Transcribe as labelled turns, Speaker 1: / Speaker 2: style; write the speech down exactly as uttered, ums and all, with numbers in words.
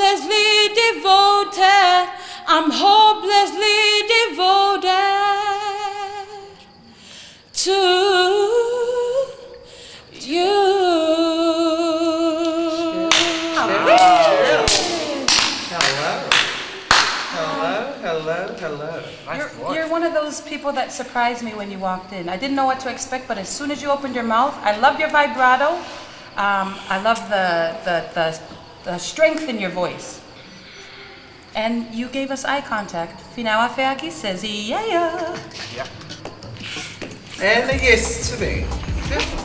Speaker 1: hopelessly devoted. I'm hopelessly devoted to you.
Speaker 2: Hello. Hello, hello, hello. Nice
Speaker 3: You're,
Speaker 2: voice.
Speaker 3: you're one of those people that surprised me when you walked in. I didn't know what to expect, but as soon as you opened your mouth, I love your vibrato. Um, I love the, the, the, the strength in your voice. And you gave us eye contact. Finawa Feaki says, yeah.
Speaker 2: Yeah. And a yes to me.